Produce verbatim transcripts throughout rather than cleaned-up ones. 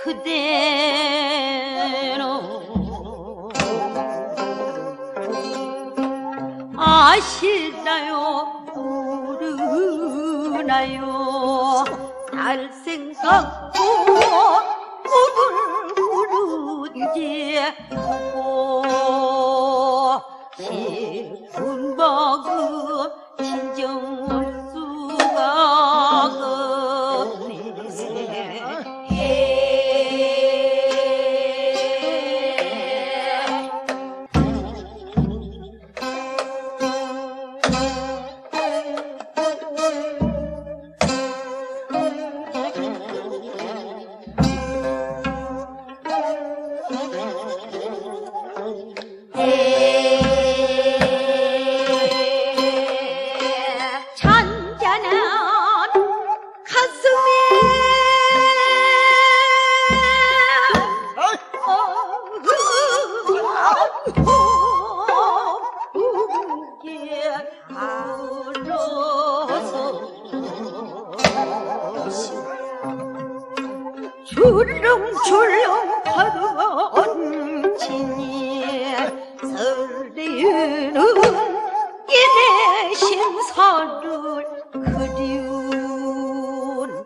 그대로 아시나요 모르나요 날 생각고 꿈을 꾸는지 보고 슬픈 마음 진정할 수가 없네. 출렁출렁 하던 진이 설레는 이내 심사를 그리운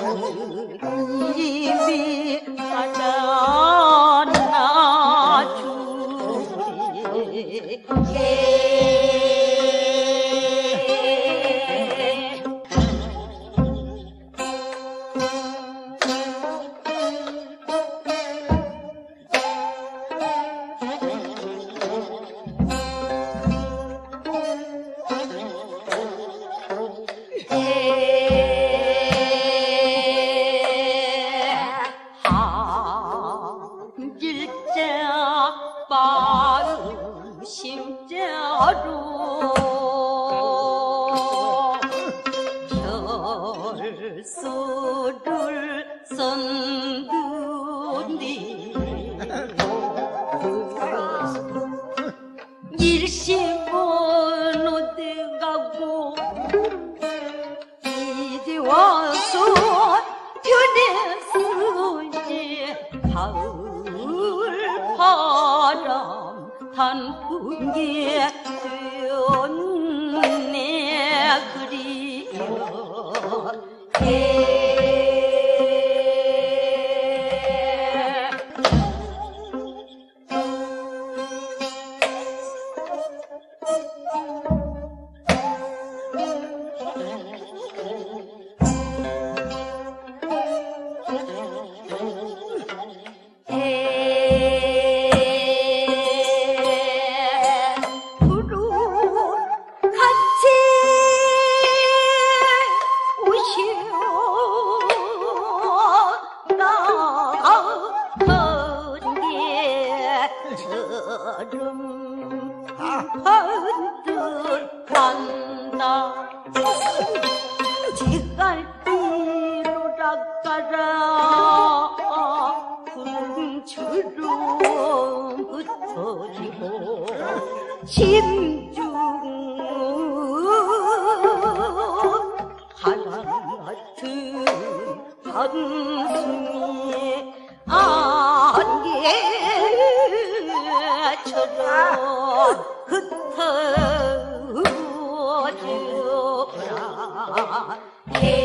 그림이 하나나주리 한길자 마음 심자로 결수를 선두니 일심은 어디 가고 이제 와서 변했으니 가을 바람 단풍에 되었네 그리워 한뜻 간다 지갈비로 락가라 구름처럼 흩어지고 심중 바람 같은 한숨이 안개처럼 흩어져라